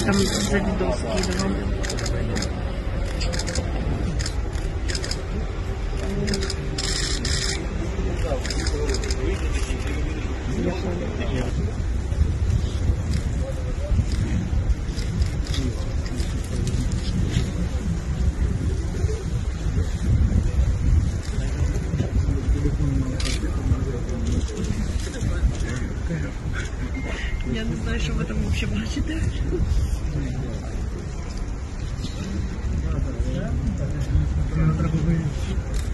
там за відео скидував. Я не знаю, що ви там взагалі бачите. Треба